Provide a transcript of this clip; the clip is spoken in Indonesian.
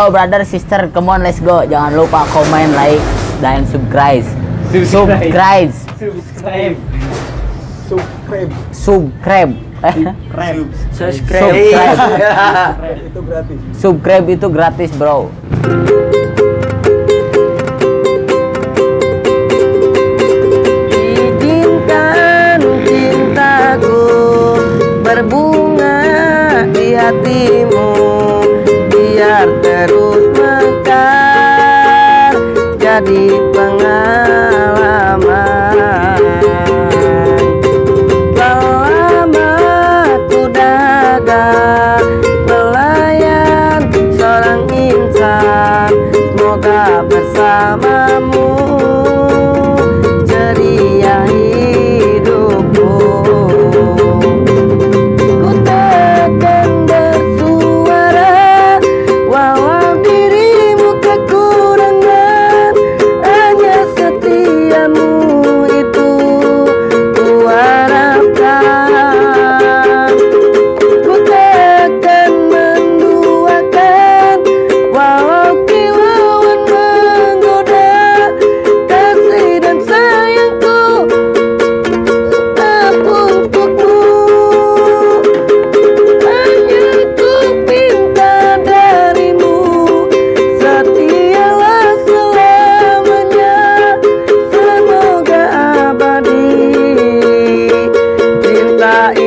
go brother sister, come on let's go. Jangan lupa komen, like, dan subscribe. Subscribe. Itu gratis. Subscribe itu gratis, bro. Izinkan cintaku berbunga di hatimu, biar terus mekar jadi pengalaman. Selama ku dagang pelayan seorang insan, semoga bersamamu ceria hidupku. Ku takkan bersuara walau dirimu kekurangan, hanya setiamu itu ku harapkan. Ku takkan menduakan walau kilauan menggoda, kasih dan sayangku tetap untukmu. Hanya ku minta darimu, setialah selamanya, semoga abadi cinta